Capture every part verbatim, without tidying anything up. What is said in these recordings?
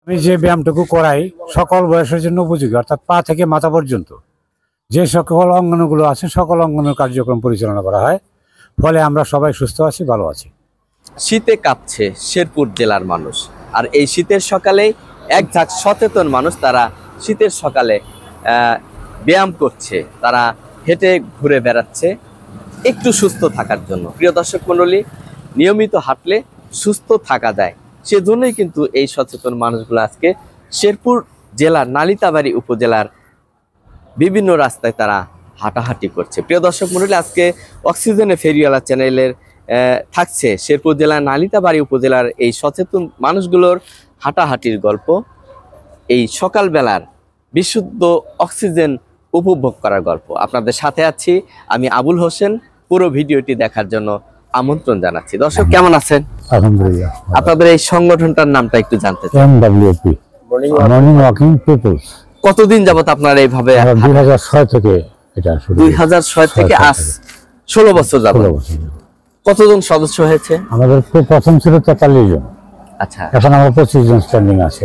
আমি যে ব্যায়ামটুকু করাই সকল বয়সের জন্য উপযোগী, অর্থাৎ পা থেকে মাথা পর্যন্ত যে সকল অঙ্গনগুলো আছে সকল অঙ্গনের কার্যক্রম পরিচালনা করা হয়, ফলে আমরা সবাই সুস্থ আছি, ভালো আছি। শীতে কাঁপছে শেরপুর জেলার মানুষ, আর এই শীতের সকালে এক ঝাঁক সচেতন মানুষ তারা শীতের সকালে ব্যায়াম করছে, তারা হেঁটে ঘুরে বেড়াচ্ছে একটু সুস্থ থাকার জন্য। প্রিয় দর্শক মণ্ডলী, নিয়মিত হাঁটলে সুস্থ থাকা যায়, সেজন্যই কিন্তু এই সচেতন মানুষগুলো আজকে শেরপুর জেলার নালিতাবাড়ী উপজেলার বিভিন্ন রাস্তায় তারা হাঁটাহাঁটি করছে। প্রিয় দর্শক মণ্ডলী, আজকে অক্সিজেনে ফেরিওয়ালা চ্যানেলের থাকছে শেরপুর জেলার নালিতাবাড়ী উপজেলার এই সচেতন মানুষগুলোর হাঁটাহাঁটির গল্প, এই সকালবেলার বিশুদ্ধ অক্সিজেন উপভোগ করার গল্প। আপনাদের সাথে আছি আমি আবুল হোসেন। পুরো ভিডিওটি দেখার জন্য আমন্ত্রণ জানাচ্ছি। দর্শক কেমন আছেন? আলহামদুলিল্লাহ। আপনাদের এই সংগঠনটার নামটা একটু জানতে চাই। MWP, morning walking peoples. কতদিন যাবত আপনারা এইভাবে? দুই হাজার ছয় থেকে এটা শুরু। দুই হাজার ছয় থেকে আজ ষোলো বছর যাবত। কতজন সদস্য হয়েছে? আমাদের প্রথম ছিল তেতাল্লিশ জন। আচ্ছা, এখন আমরা পঁচিশ জন স্ট্যান্ডিং আছে।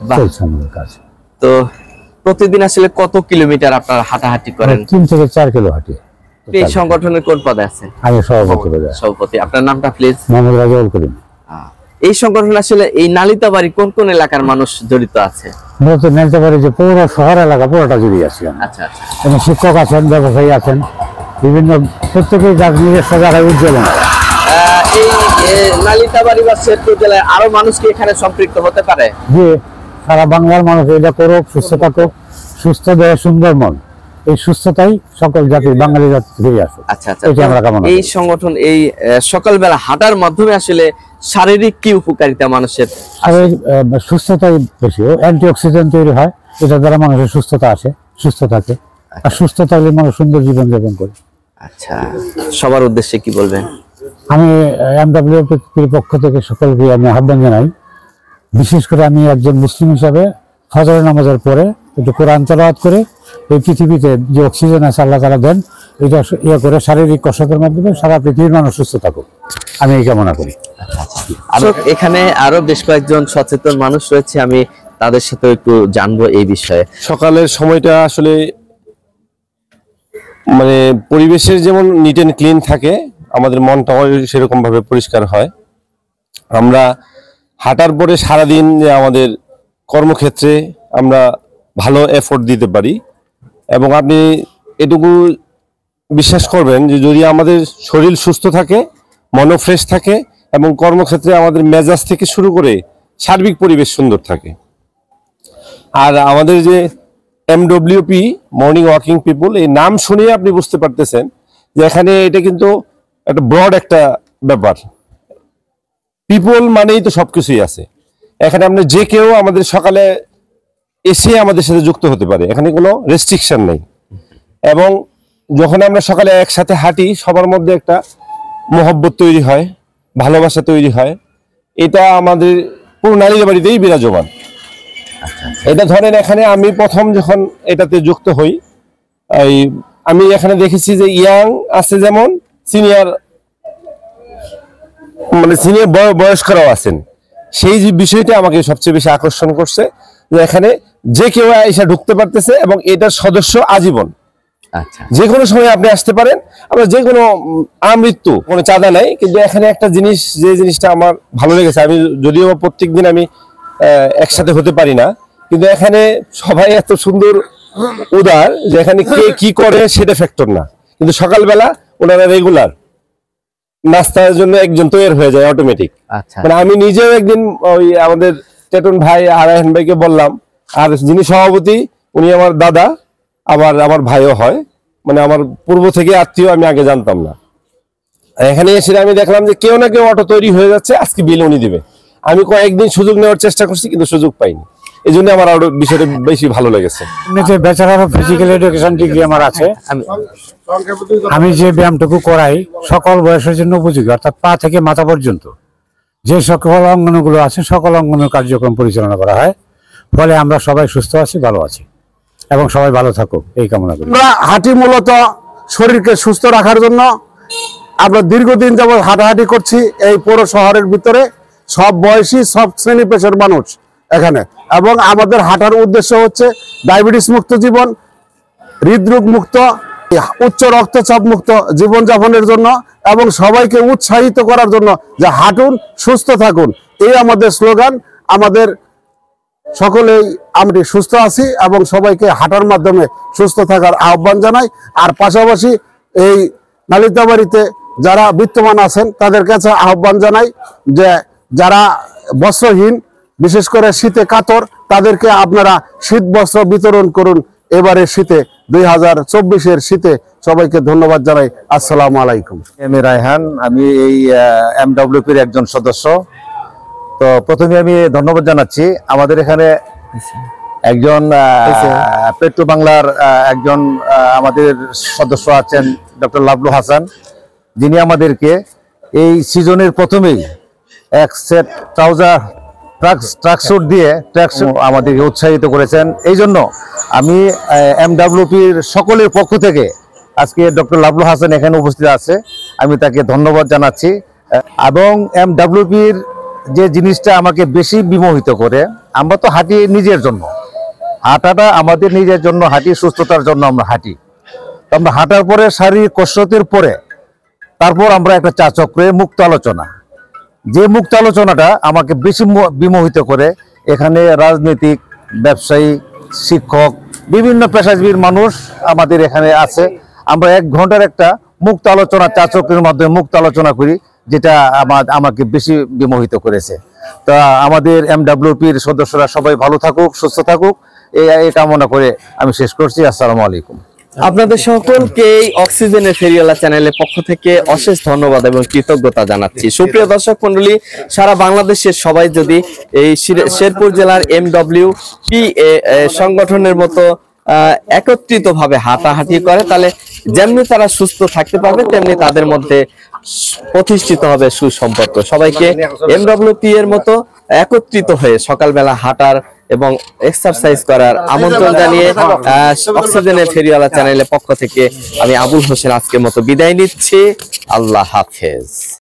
তো প্রতিদিন আসলে কত কিলোমিটার আপনারা হাঁটাহাঁটি করেন? তিন থেকে চার কিলো হাঁটি। এই সংগঠনের কোন পদে আছেন? আমি সভাপতি। সভাপতি। আপনার নামটা প্লিজ? মোহাম্মদ রাজাউল করিম। এই সংগঠন আসলে এই নালিতাবাড়ি কোন কোন এলাকার মানুষ জড়িত আছে? মূলত নালিতাবাড়ি যে পৌর শহর এলাকা পুরোটা জড়িয়ে আছে। আচ্ছা আচ্ছা। এবং শিক্ষক আছেন, ব্যবসায়ী আছেন, বিভিন্ন প্রত্যেকেই নিজস্ব জায়গায় উজ্জ্বল। এই নালিতাবাড়ি বা শেরপুর জেলায় আরো মানুষ কি এখানে সম্পৃক্ত হতে পারে? যে সারা বাংলার মানুষ এটা করুক, সুস্থ থাকুক, সুস্থ দেহে সুন্দর মন, এই সুস্থতাই সকল জাতি বাঙালি জাতি ফিরে আসুক। আচ্ছা আচ্ছা। এই সংগঠন এই সকালবেলা হাঁটার মাধ্যমে আসলে শারীরিক কি উপকারিতা মানুষের? সুস্থতাই বেশি, অ্যান্টি অক্সিডেন্ট তৈরি হয়, এটা দ্বারা মানুষের সুস্থতা আসে, সুস্থ থাকে। আর সুস্থ থাকলে মানুষ সুন্দর জীবন যাপন করে। আচ্ছা, সবার উদ্দেশ্যে কি বলবেন? আমি এমডব্লিউপির পক্ষ থেকে সকলকে আমি আহ্বান জানাই। বিশেষ করে আমি একজন মুসলিম হিসাবে ফজর নামাজের পরে একটু কোরআন তেলাওয়াত করে এই পৃথিবীতে যে অক্সিজেন আছে আল্লাহ তাআলা দেন, এটা ইয়ে করে শারীরিক কসরতের মাধ্যমে সারা পৃথিবীর মানুষ সুস্থ থাকুক, আমি এই কামনা করি। আরো এখানে আরো বেশ কয়েকজন সচেতন মানুষ রয়েছে, আমি তাদের সাথে একটু জানবো এই বিষয়ে। সকালের সময়টা আসলে মানে পরিবেশের যেমন নিট এন্ড ক্লিন থাকে, আমাদের মনটাও সেরকম ভাবে পরিষ্কার হয়। আমরা হাঁটার পরে সারাদিন যে আমাদের কর্মক্ষেত্রে আমরা ভালো এফোর্ট দিতে পারি, এবং আপনি এটুকু বিশ্বাস করবেন যে যদি আমাদের শরীর সুস্থ থাকে, মনও ফ্রেশ থাকে, এবং কর্মক্ষেত্রে আমাদের মেজাজ থেকে শুরু করে সার্বিক পরিবেশ সুন্দর থাকে। আর আমাদের যে এমডব্লিউপি মর্নিং ওয়াকিং পিপল, এই নাম শুনে আপনি বুঝতে পারতেছেন যে এখানে এটা কিন্তু একটা ব্রড একটা ব্যাপার। পিপল মানেই তো সবকিছুই আছে এখানে। আমরা যে কেউ আমাদের সকালে এসে আমাদের সাথে যুক্ত হতে পারে, এখানে কোনো রেস্ট্রিকশন নেই। এবং যখন আমরা সকালে একসাথে হাঁটি, সবার মধ্যে একটা মহব্বত তৈরি হয়, ভালোবাসা তৈরি হয়। এটা আমাদের পুরো নালিতাবাড়িতেই বিরাজমান। এটা ধরেন এখানে আমি প্রথম যখন এটাতে যুক্ত হই, এই আমি এখানে দেখেছি যে ইয়াং আছে, যেমন সিনিয়র মানে সিনিয়র বয়স্করাও আছেন। সেই যে বিষয়টা আমাকে সবচেয়ে বেশি আকর্ষণ করছে, যে এখানে যে কেউ এসে ঢুকতে পারতেছে, এবং এটার সদস্য আজীবন। আচ্ছা, যে কোনো সময় আপনি আসতে পারেন। আমরা যে কোনো আমৃত্যু, কোনো চাঁদা নাই। কিন্তু এখানে একটা জিনিস, যে জিনিসটা আমার ভালো লেগেছে, আমি যদিও প্রত্যেক দিন আমি একসাথে হতে পারি না, কিন্তু এখানে সবাই এত সুন্দর উদার যে এখানে কে কি করে সেটা ফ্যাক্টর না, কিন্তু সকালবেলা ওনারা রেগুলার নাস্তার জন্য একজন তৈরি হয়ে যায় অটোমেটিক। আচ্ছা, মানে আমি নিজেও একদিন ওই আমাদের টেটন ভাই আরায়ন ভাইকে বললাম, আর যিনি সভাপতি উনি আমার দাদা, আবার আমার ভাইও হয়, মানে আমার পূর্ব থেকে আত্মীয়, আমি আগে জানতাম না। এখানে এসে আমি দেখলাম যে কেউ না কেউ অটো তৈরি হয়ে যাচ্ছে, আজকে বিল উনি দিবে। আমি কয়েকদিন সুযোগ নেওয়ার চেষ্টা করছি, কিন্তু সুযোগ পাইনি। এই জন্য আমার আরো বিষয়টা বেশি ভালো লেগেছে। Bachelor of physical education degree আমার আছে। আমি যে ব্যায়ামটুকু করাই সকল বয়সের জন্য উপযোগী, অর্থাৎ পা থেকে মাথা পর্যন্ত যে সকল অঙ্গনগুলো আছে সকল অঙ্গনের কার্যক্রম পরিচালনা করা হয়, ফলে আমরা সবাই সুস্থ আছি, ভালো আছি, এবং সবাই ভালো থাকুক, এই কামনা করি। আমরা হাঁটি মূলত শরীরকে সুস্থ রাখার জন্য। আমরা দীর্ঘদিন যাবত হাঁটাহাঁটি করছি এই পৌর শহরের ভিতরে। সব বয়সী, সব শ্রেণী পেশার মানুষ এখানে। এবং আমাদের হাঁটার উদ্দেশ্য হচ্ছে ডায়াবেটিস মুক্ত জীবন, হৃদরোগ মুক্ত, উচ্চ রক্তচাপ মুক্ত জীবনযাপনের জন্য এবং সবাইকে উৎসাহিত করার জন্য যে হাঁটুন, সুস্থ থাকুন, এই আমাদের স্লোগান। আমাদের সকলেই আমরা সুস্থ আছি এবং সবাইকে হাঁটার মাধ্যমে সুস্থ থাকার আহ্বান জানাই। আর পাশাপাশি এই নালিতাবাড়িতে যারা বিত্তমান আছেন তাদের কাছে আহ্বান জানাই যে যারা বস্ত্রহীন, বিশেষ করে শীতে কাতর, তাদেরকে আপনারা শীত বস্ত্র বিতরণ করুন এবারে শীতে, দুই হাজার চব্বিশের শীতে। সবাইকে ধন্যবাদ জানাই। আসসালামু আলাইকুম। আমি রায়হান, আমি এই এমডব্লিউপির একজন সদস্য। তো প্রথমে আমি ধন্যবাদ জানাচ্ছি আমাদের এখানে একজন পেট্রো বাংলার একজন আমাদের সদস্য আছেন ডক্টর লাবলু হাসান, যিনি আমাদেরকে এই সিজনের প্রথমেই এক সেট ট্রাউজার ট্রাক ট্রাকস্যুট দিয়ে ট্রাকস্যুট আমাদেরকে উৎসাহিত করেছেন। এই জন্য আমি এমডব্লিউপির সকলের পক্ষ থেকে আজকে ডক্টর লাবলু হাসান এখানে উপস্থিত আছে, আমি তাকে ধন্যবাদ জানাচ্ছি। এবং এমডব্লিউপির যে জিনিসটা আমাকে বেশি বিমোহিত করে, আমরা তো হাঁটি নিজের জন্য, হাঁটাটা আমাদের নিজের জন্য হাঁটি, সুস্থতার জন্য আমরা হাঁটি। তো আমরা হাঁটার পরে শারীরিক কসরতের পরে তারপর আমরা একটা চা চক্রে মুক্ত আলোচনা, যে মুক্ত আলোচনাটা আমাকে বেশি বিমোহিত করে। এখানে রাজনৈতিক, ব্যবসায়ী, শিক্ষক, বিভিন্ন পেশাজীবীর মানুষ আমাদের এখানে আছে। আমরা এক ঘন্টার একটা মুক্ত আলোচনা চা চক্রের মাধ্যমে মুক্ত আলোচনা করি, যেটা আমার আমাকে বেশি বিমোহিত করেছে। তা আমাদের এমডব্লিউপির সদস্যরা সবাই ভালো থাকুক, সুস্থ থাকুক, এই কামনা করে আমি শেষ করছি। আসসালামু আলাইকুম। আপনাদের সকলকে এই অক্সিজেনের ফেরিওয়ালা চ্যানেলের পক্ষ থেকে অশেষ ধন্যবাদ এবং কৃতজ্ঞতা জানাচ্ছি। সুপ্রিয় দর্শক মন্ডলী, সারা বাংলাদেশের সবাই যদি এই শেরপুর জেলার এমডব্লিউ পি সংগঠনের মতো একত্রিত ভাবে হাঁটাহাঁটি করে, তাহলে যেমনি তারা সুস্থ থাকতে পারবে, তেমনি তাদের মধ্যে প্রতিষ্ঠিত হবে সুসম্পর্ক। সবাইকে এমডব্লিউপি এর মতো একত্রিত হয়ে সকালবেলা হাঁটার এবং এক্সারসাইজ করার আমন্ত্রণ জানিয়ে অক্সিজেনের ফেরিওয়ালা চ্যানেলের পক্ষ থেকে আমি আবুল হোসেন আজকের মতো বিদায় নিচ্ছি। আল্লাহ হাফেজ।